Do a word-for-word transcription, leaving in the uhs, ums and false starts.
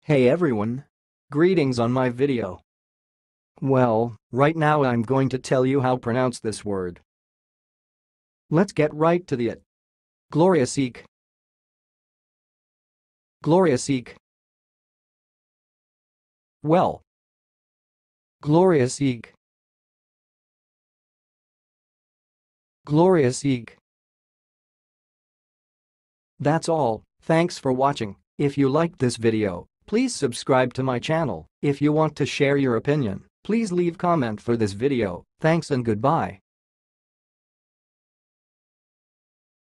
Hey everyone! Greetings on my video. Well, right now I'm going to tell you how to pronounce this word. Let's get right to the it. Gloriosique. Gloriosique. Well. Gloriosique. Gloriosique. That's all, thanks for watching. If you liked this video, please subscribe to my channel. If you want to share your opinion, please leave comment for this video. Thanks and goodbye.